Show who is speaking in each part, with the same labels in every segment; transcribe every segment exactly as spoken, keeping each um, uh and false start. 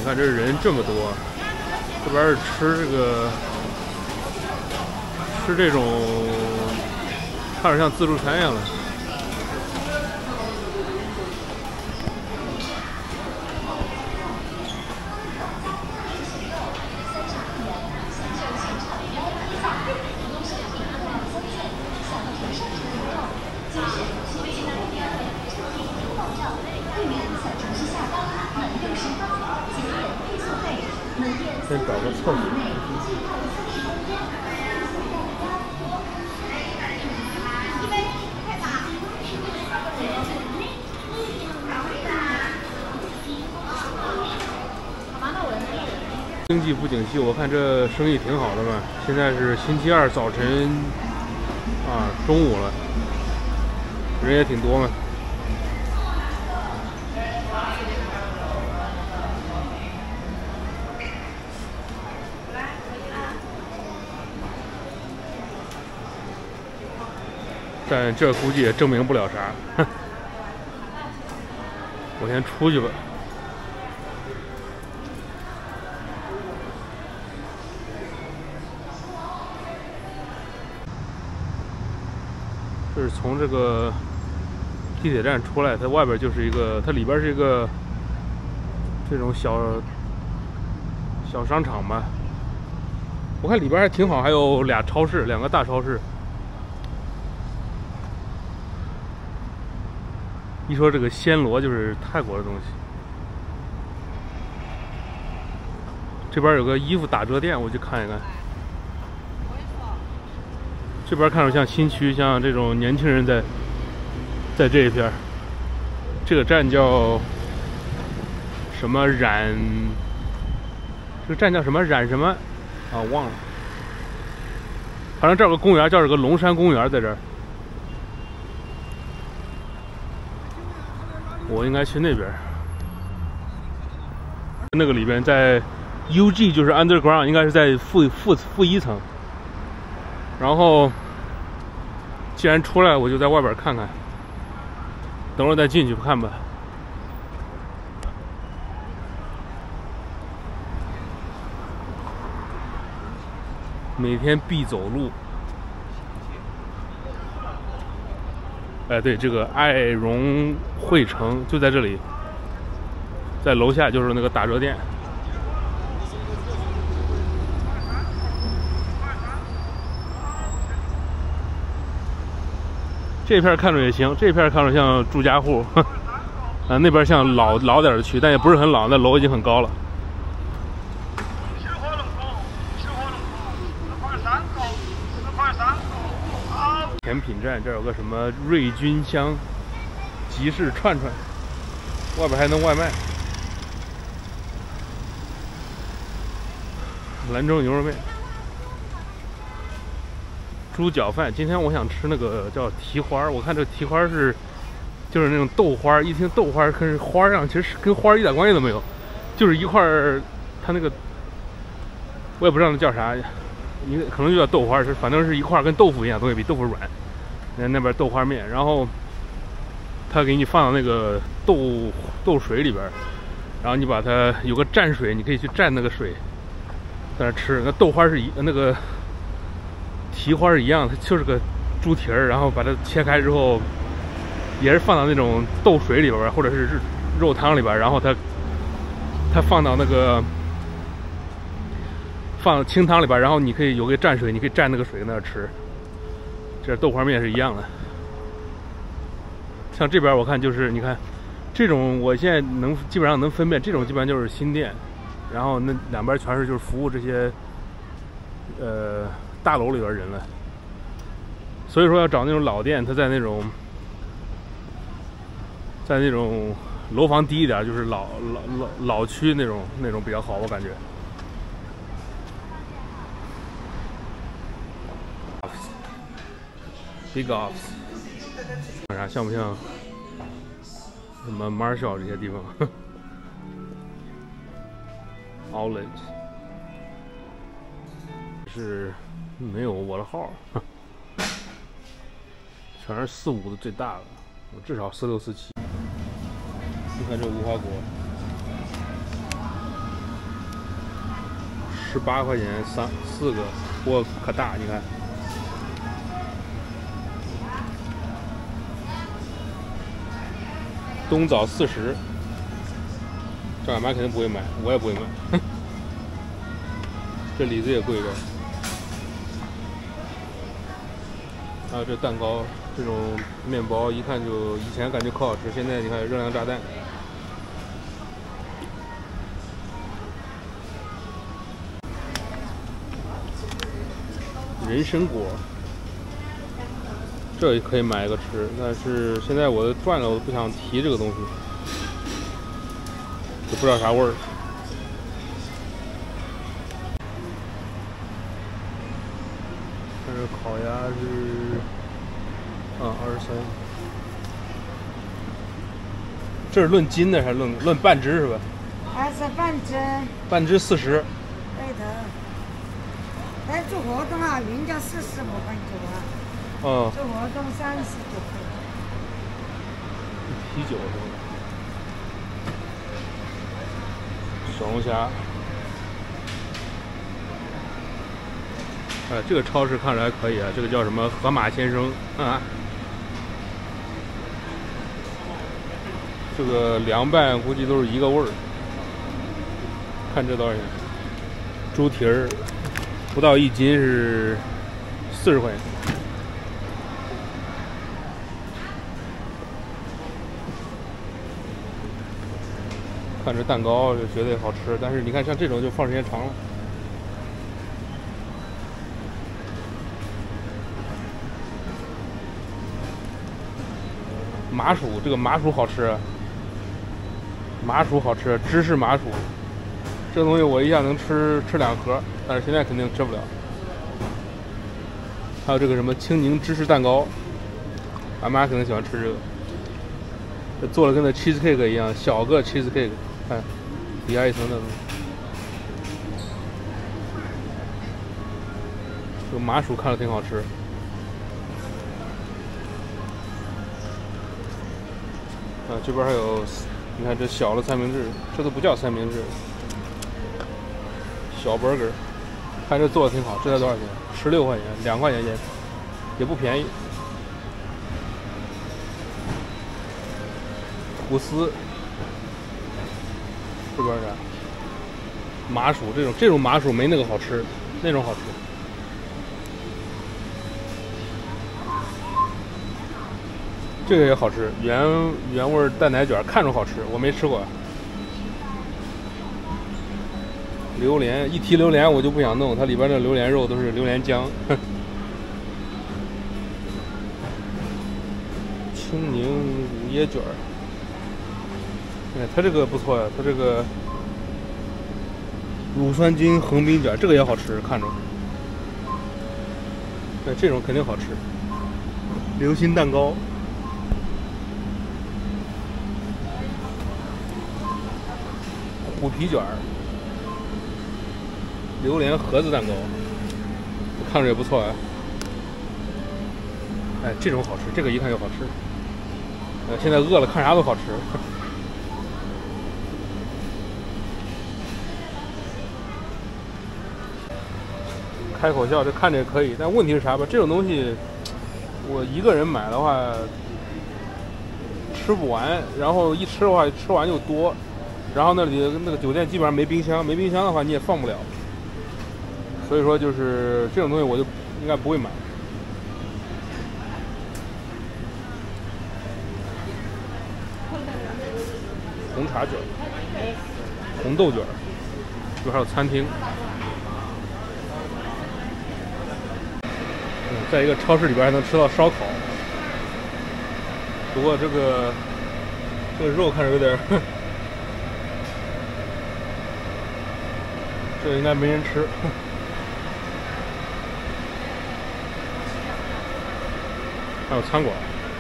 Speaker 1: 你看这人这么多，这边是吃这个吃这种，看着像自助餐一样的。 先找个厕所。经济不景气，我看这生意挺好的嘛。现在是星期二早晨啊，中午了，人也挺多嘛。 但这估计也证明不了啥。哼，我先出去吧。这是从这个地铁站出来，它外边就是一个，它里边是一个这种小小商场吧。我看里边还挺好，还有俩超市，两个大超市。 一说这个暹罗就是泰国的东西，这边有个衣服打折店，我去看一看。这边看着像新区，像这种年轻人在在这一片。这个站叫什么冉？这个站叫什么冉什么？啊，忘了。反正这有个公园，叫这个龙山公园，在这儿。 我应该去那边，那个里边在 U G 就是 Underground， 应该是在负负负一层。然后既然出来，我就在外边看看，等会儿再进去看吧。每天必走路。 哎，对，这个爱荣汇城就在这里，在楼下就是那个打折店。这片看着也行，这片看着像住家户，啊，那边像老老点的区，但也不是很老，那楼已经很高了。 甜品站这儿有个什么瑞君香集市串串，外边还能外卖。兰州牛肉面、猪脚饭。今天我想吃那个叫蹄花，我看这蹄花是就是那种豆花，一听豆花跟花样，其实跟花一点关系都没有，就是一块儿，它那个我也不知道那叫啥。 一个可能就叫豆花，是反正是一块跟豆腐一样东西，比豆腐软。那那边豆花面，然后他给你放到那个豆豆水里边，然后你把它有个蘸水，你可以去蘸那个水，在那吃。那豆花是一那个蹄花是一样，它就是个猪蹄儿，然后把它切开之后，也是放到那种豆水里边，或者是肉汤里边，然后它它放到那个。 放清汤里边，然后你可以有个蘸水，你可以蘸那个水在那吃。这豆花面是一样的。像这边我看就是你看，这种我现在能基本上能分辨，这种基本上就是新店，然后那两边全是就是服务这些呃大楼里边人了。所以说要找那种老店，它在那种在那种楼房低一点，就是老老老老区那种那种比较好，我感觉。 Big Office， 看啥像不像什么 Marshall 这些地方？Outlet 是没有我的号，全是四五的最大的，我至少四六四七。你看这无花果， 十八块钱三四个，不过可大，你看。冬枣四十，这俺妈肯定不会买，我也不会买。这李子也贵着。还有这蛋糕，这种面包一看就以前感觉可好吃，现在你看热量炸弹。人参果，这也可以买一个吃，但是现在我赚了，我不想提这个东西，就不知道啥味儿。看这烤鸭是，啊，二十三。这是论斤的还是论论半只是吧？
Speaker 2: 还是半只。
Speaker 1: 半只四十。
Speaker 2: 对的。来做活动啊，原价四十五块九啊。
Speaker 1: 哦。
Speaker 2: 做活动三十九块。
Speaker 1: 啤酒是吧？小龙虾。哎，这个超市看着还可以啊，这个叫什么河马先生啊？这个凉拌估计都是一个味儿。看这多少钱？猪蹄儿不到一斤是四十块钱。看这蛋糕就觉得好吃，但是你看像这种就放时间长了。麻薯，这个麻薯好吃，麻薯好吃，芝士麻薯，这个东西我一下能吃吃两盒，但是现在肯定吃不了。还有这个什么青柠芝士蛋糕，俺妈可能喜欢吃这个，这做的跟那 cheese cake 一样，小个 cheese cake， 看底下一层的。这个麻薯看着挺好吃。啊，这边还有，你看这小的三明治，这都不叫三明治，小 burger， 看这做的挺好，这才多少钱？十六块钱，两块钱也也不便宜。吐司，这边啥？麻薯这种这种麻薯没那个好吃，那种好吃。这个也好吃，原原味蛋奶卷，看着好吃，我没吃过。榴莲，一提榴莲我就不想弄，它里边的榴莲肉都是榴莲浆。青柠乳椰卷，哎，它这个不错呀，它这个乳酸菌横滨卷，这个也好吃，看着。哎，这种肯定好吃。流心蛋糕。虎皮卷儿，榴莲盒子蛋糕，看着也不错啊。哎，这种好吃，这个一看就好吃。呃，现在饿了，看啥都好吃。开口笑，这看着也可以，但问题是啥吧？这种东西，我一个人买的话吃不完，然后一吃的话吃完就多。然后那里那个酒店基本上没冰箱，没冰箱的话你也放不了，所以说就是这种东西我就应该不会买。红茶卷、红豆卷，这边还有餐厅。嗯，在一个超市里边还能吃到烧烤，不过这个这个肉看着有点。这应该没人吃。还有餐馆。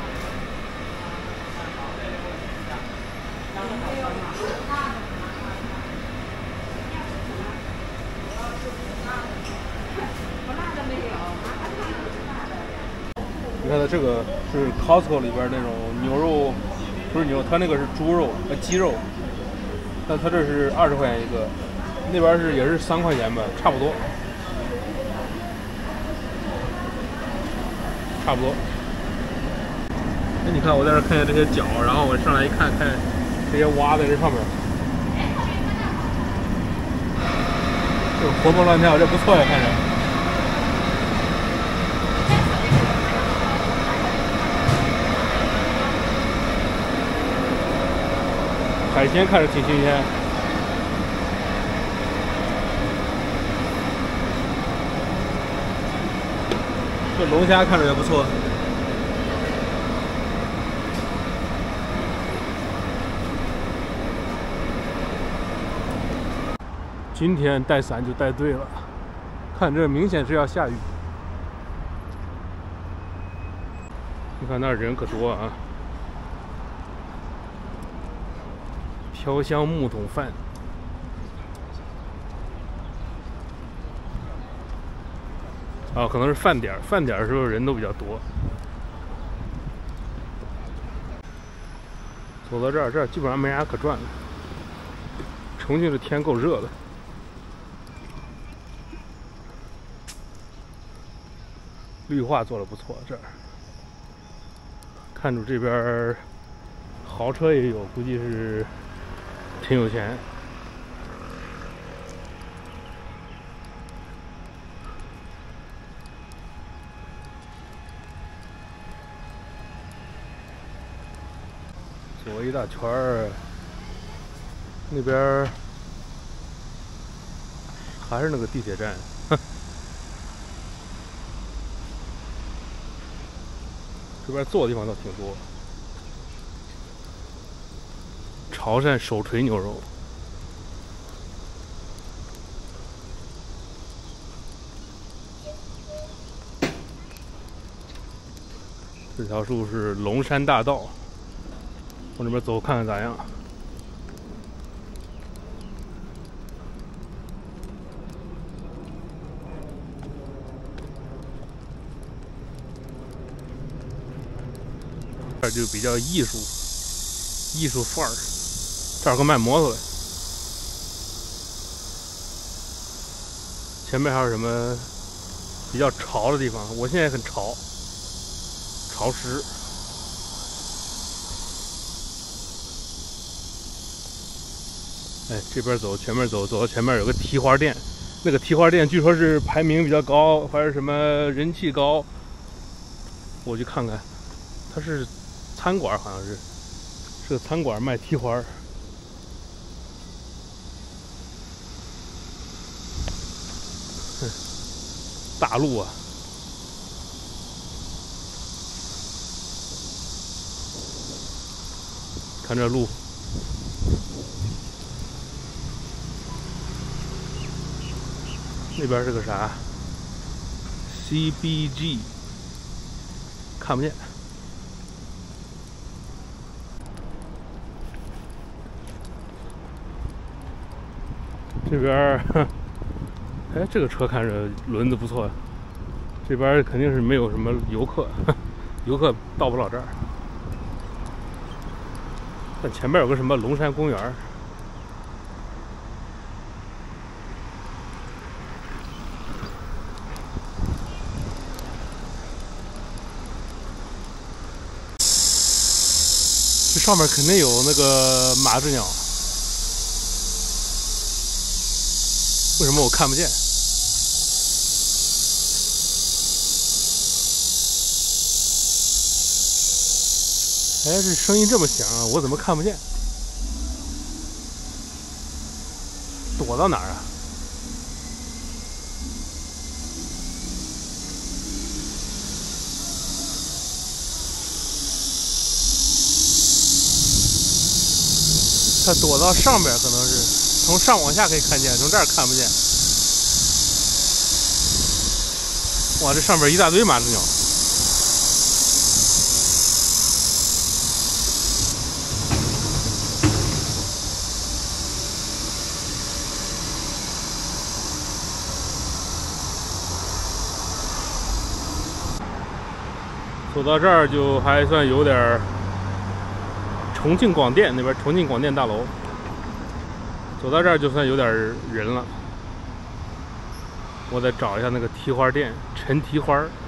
Speaker 1: 你看它这个是 Costco 里边那种牛肉，不是牛，它那个是猪肉和鸡肉，但它这是二十块钱一个。 那边是也是三块钱吧，差不多，差不多。那你看我在这看见这些脚，然后我上来一看，看这些蛙在这上面，就活蹦乱跳，这不错呀，看着。海鲜看着挺新鲜。这龙虾看着也不错。今天带伞就带对了，看这明显是要下雨。你看那人可多啊！飘香木桶饭。啊，可能是饭点儿，饭点儿的时候人都比较多。走到这儿，这儿基本上没啥可转的。重庆这天够热的。绿化做的不错，这儿看着这边豪车也有，估计是挺有钱。左一大圈儿，那边还是那个地铁站。这边坐的地方倒挺多。潮汕手锤牛肉，这条路是龙山大道，往这边走看看咋样。这就比较艺术，艺术范儿。这儿个卖摩托的，前面还有什么比较潮的地方？我现在很潮，潮湿。哎，这边走，前面走，走到前面有个提花店，那个提花店据说是排名比较高，还是什么人气高。我去看看，它是餐馆，好像是是个餐馆卖提花。大路啊，看这路，那边是个啥 ？C B G， 看不见。这边，哎，这个车看着轮子不错。这边肯定是没有什么游客，游客到不了这儿。但前面有个什么龙山公园，这上面肯定有那个麻子鸟，为什么我看不见？哎，这声音这么响啊，我怎么看不见？躲到哪儿啊？它躲到上边，可能是从上往下可以看见，从这儿看不见。哇，这上边一大堆麻子鸟。走到这儿就还算有点重庆广电那边，重庆广电大楼走到这儿就算有点人了。我再找一下那个提花店，陈提花。